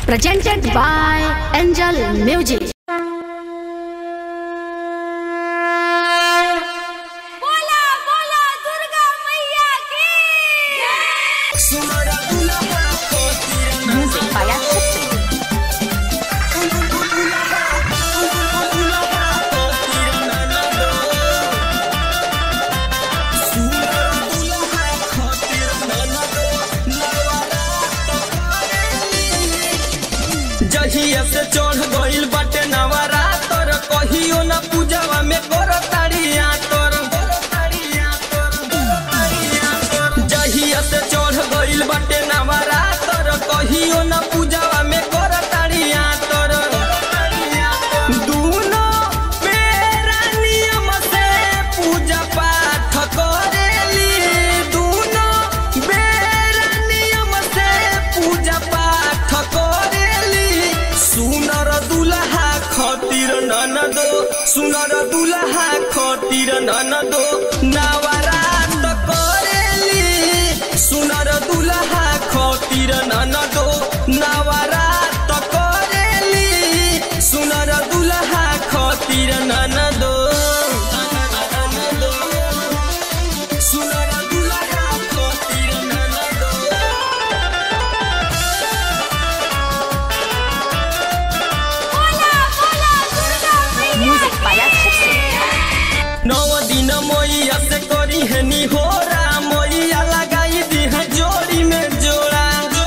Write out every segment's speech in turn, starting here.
presented by Angel Music. जहिया से चढ़ गइल बाटे नवरात्र कहियो न पूजवा में करताड़िया तोर जहिया से चढ़ गइल बाटे नवरात्र कहियो न पूजवा में करताड़िया तोर दूनो मेरा नियम से पूजा पाठ करेली दूनो मेरा नियम से पूजा पाठ करेली सुनर दुल्हा खातिर ननदो सुनर दुल्हा खातिर ननदो नवरात करेली सुनर दुल्हा खातिर ननदो नवरात करेली सुनर दुल्हा खातिर ननदो सुनर दुल्हा खातिर ननदो नौ दिन मैया से करी है निहोरा मैया लगाई दी है जोड़ी में जोड़ा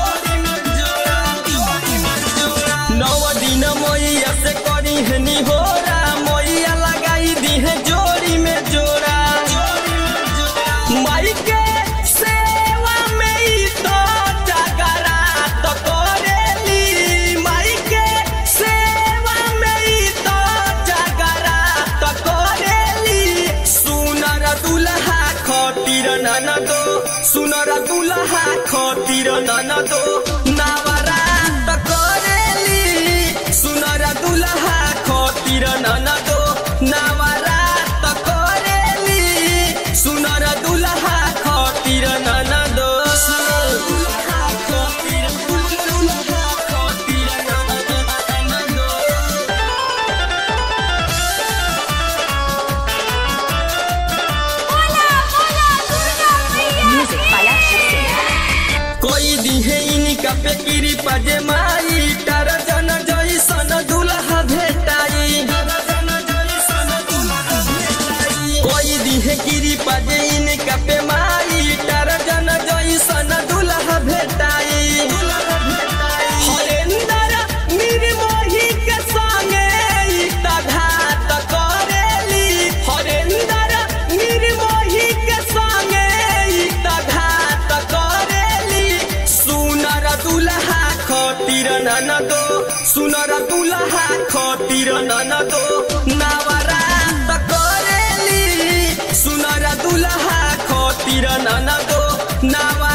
नौ दिन मैया से करी है निहोरा मैया लगाई दी है जोड़ी में जोड़ा माई के सेवा में ही तो जागरात करेली माई के सेवा में ही तो जागरात करेली सुनर दुल्हा खातिर ननदो सुनर दुल्हा खातिर ननदो नवरात करेली सुनर दुल्हा खातिर ननदो नवरात करेली सुनर दुल्हा खातिर ननदो दुल्हा खातिर ननदो कोई दिहे इनका पे कृपा जे माई तरजन जैसन दुल्हा भेटाई कोई दिहे कृपा जे इनका पे माई तरजन जैसन दुल्हा भेटाई हरेंद्र निर्मोही के संगे ईटा घात करेली हरेंद्र निर्मोही के संगे ईटा घात करेली सुनर दुल्हा खातिर ननदो सुनर दुल्हा खातिर ननदो नवरात करेली सुनर दुल्हा खातिर ननदो नव